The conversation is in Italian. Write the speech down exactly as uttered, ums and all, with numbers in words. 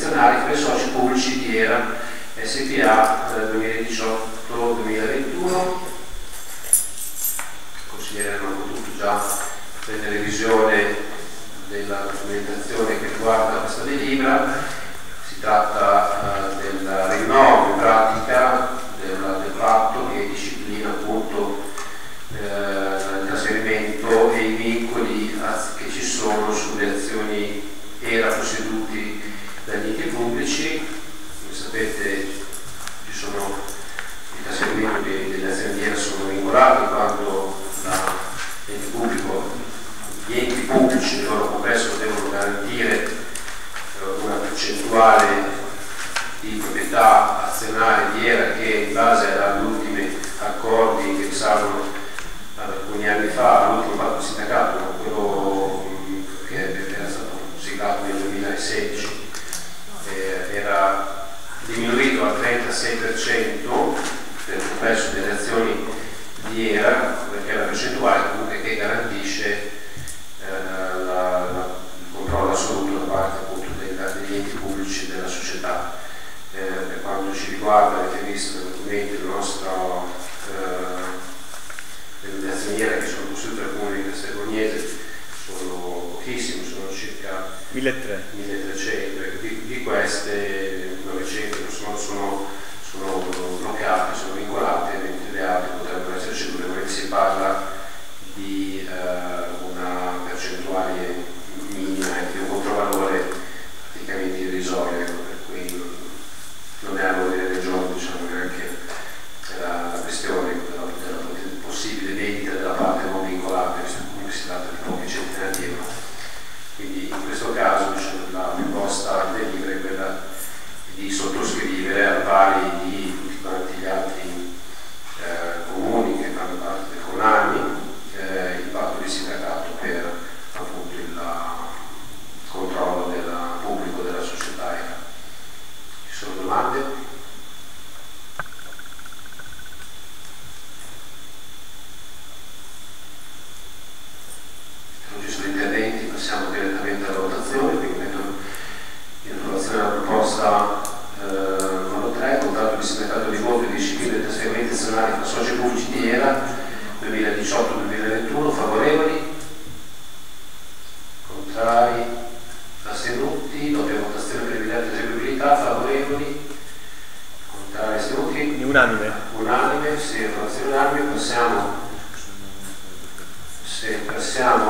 azionari per i soci pubblici di ERA S P A duemiladiciotto duemilaventuno. Il consigliere non ha potuto già prendere visione della documentazione che riguarda questa delibera. Si tratta uh, del rinnovo in pratica del, del patto che disciplina appunto uh, il trasferimento e i vincoli che ci sono sulle azioni ERA posseduti dagli enti pubblici. Come sapete ci sono i trasferimenti delle azioni di ERA sono vincolati quando l'ente pubblico, gli enti pubblici nel loro complesso devono garantire una percentuale di proprietà azionaria di ERA che in base agli ultimi accordi che risalgono ad alcuni anni fa, l'ultimo patto di sindacato, quello che era stato siglato nel duemilasedici, eh, era diminuito al trentasei per cento del complesso delle azioni di ERA, perché è la percentuale comunque che garantisce eh, la, la, il controllo assoluto da parte appunto della, degli enti pubblici della società. Eh, per quanto ci riguarda, avete visto nei documenti la nostra eh, le azioni ERA che sono possedute dal comune di Castelbuognese sono pochissime, sono circa milletrecento, di, di queste novecento sono, sono, sono bloccate, sono vincolate, mentre le altre potrebbero essere cedute, perché si parla di uh, una percentuale minima, di un controvalore praticamente irrisorio, per cui non è all'ordine del giorno, diciamo, neanche la, la questione della, della possibile vendita della parte non vincolata, visto che comunque si tratta di poche centinaia di euro. Quindi in questo caso, diciamo, la proposta del delibera è quella di sottoscrivere al pari di tutti quanti gli altri eh, comuni che fanno parte del CONAMI eh, il patto di sindacato per appunto il controllo del pubblico della società ERA. Ci sono domande? Non ci sono interventi, passiamo direttamente alla votazione, quindi metto in approvazione la proposta eh, numero tre, contratto di sindacato di voto e disciplina dei trasferimenti azionari fra soci pubblici di ERA duemiladiciotto duemilaventuno, favorevoli? Contrari? Astenuti? Doppia votazione per evidente eseguibilità, favorevoli? Contrari? Astenuti? Unanime. Unanime, sì, approvazione unanime, passiamo, se passiamo